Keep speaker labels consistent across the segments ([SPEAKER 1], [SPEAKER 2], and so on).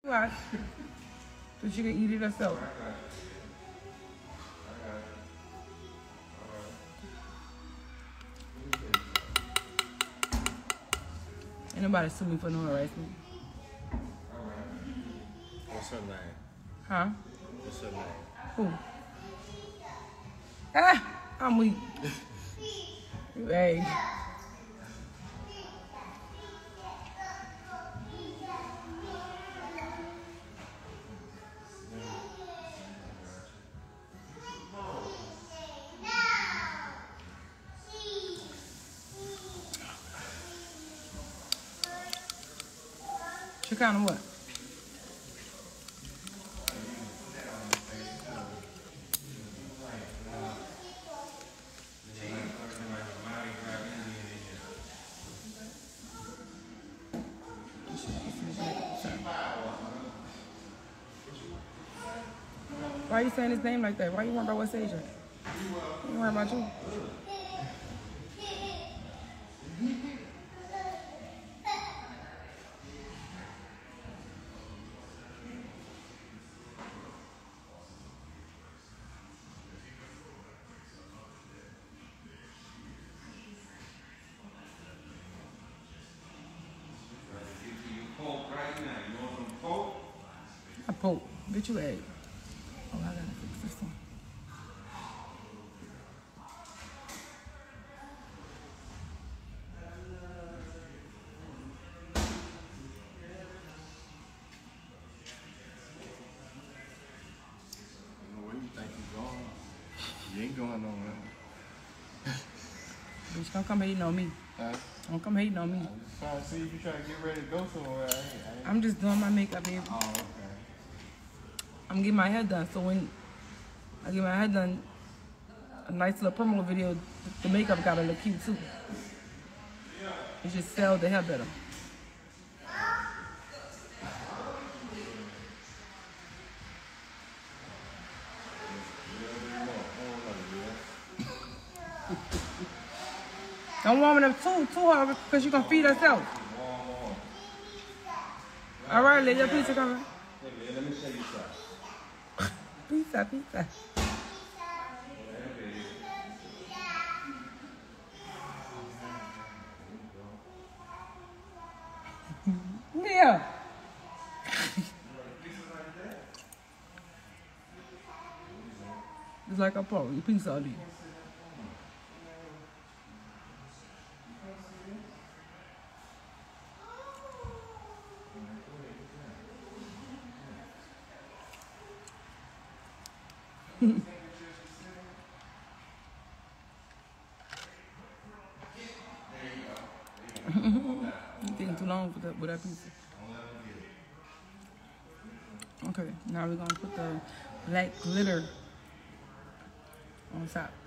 [SPEAKER 1] Watch. So she can eat it herself. Ain't nobody sue me for no harassment.
[SPEAKER 2] What's her name?
[SPEAKER 1] Huh?
[SPEAKER 2] What's her name?
[SPEAKER 1] Who? Ah! I'm weak. Hey. Chicano what? Why are you saying his name like that? Why you worried about West Asia? You worried about you? I poke. Bitch, you egg. Oh, I gotta fix this one.
[SPEAKER 2] Where you think you going? You ain't going nowhere.
[SPEAKER 1] Bitch, don't come hating on me.
[SPEAKER 2] Huh?
[SPEAKER 1] Don't come hating on me.
[SPEAKER 2] I'm just trying to see if you trying to get ready to go somewhere.
[SPEAKER 1] I'm just doing my makeup, baby.
[SPEAKER 2] Oh, okay.
[SPEAKER 1] I'm getting my hair done, so when I get my hair done, a nice little promo video, the makeup gotta look cute too. It just sell the hair better. Don't warm it up too hard because she gonna feed herself. All right, let your pizza come.
[SPEAKER 2] Let me show you something.
[SPEAKER 1] Pizza. Yeah. It's like a pork, you pizza all day. You're taking too long with that pizza. Okay, now we're gonna put the black glitter on top.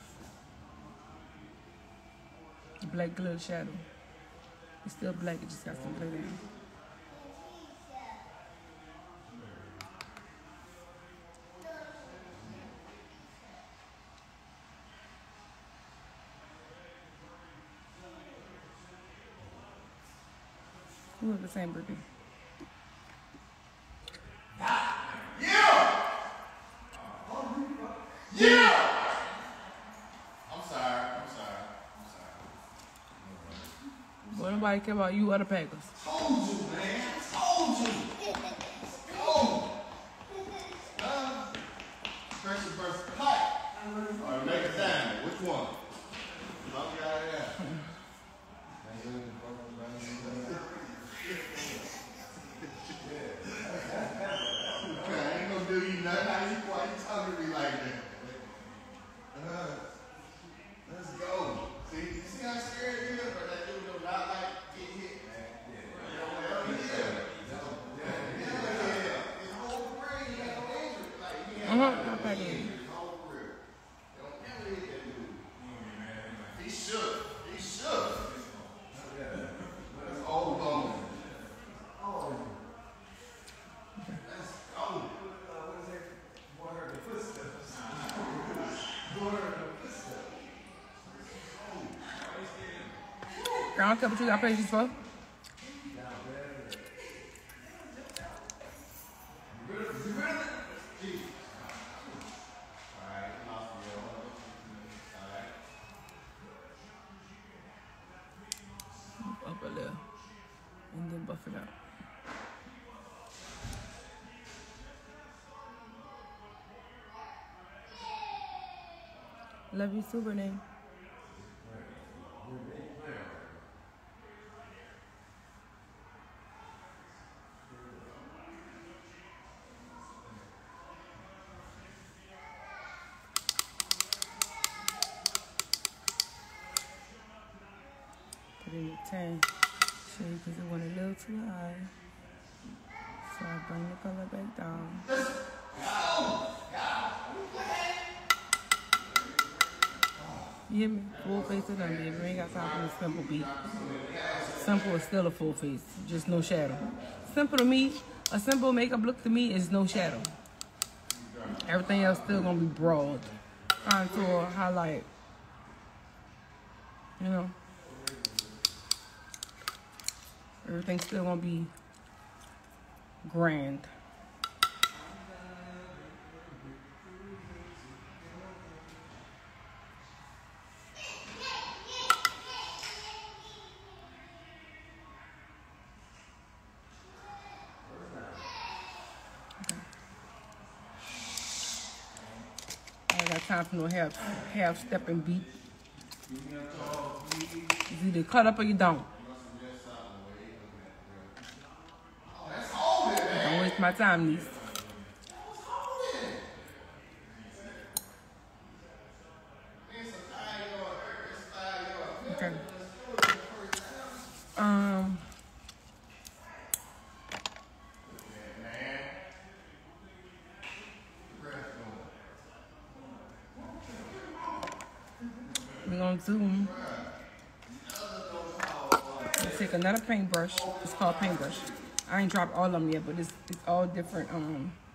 [SPEAKER 1] The black glitter shadow. It's still black, it just got some glitter in it. Who have the same birthday? Well, nobody care about you or the Packers.
[SPEAKER 2] Told you, man. Told you. Go. Pressure versus pipe. Or make a diamond. Which one? I'll get out of there. I ain't gonna do you nothing. Why you talking to me like that? Let's go. See how scared it is? Or that dude will not like get hit? His whole brain, he had no injury. Like, he had
[SPEAKER 1] Not Packers.
[SPEAKER 2] his whole career. They don't ever hit that dude. He shook. He shook. That's old bone. Let's go.
[SPEAKER 1] Ground cup, what you got patience for? Love you too, Renee. Put it at 10. Shade because it went a little too high. So I bring the color back down. You hear me? Full face of them, baby. We ain't got time for the simple beat. Simple is still a full face, just no shadow. Simple to me, a simple makeup look to me is no shadow. Everything else still gonna be broad. Contour, highlight. You know? Everything's still gonna be grand. I ain't got time for no half stepping beat. You either cut up or you don't. Don't waste my time, niece. Okay. We're gonna zoom. Let's take another paintbrush. It's called paintbrush. I ain't dropped all of them yet, but it's all different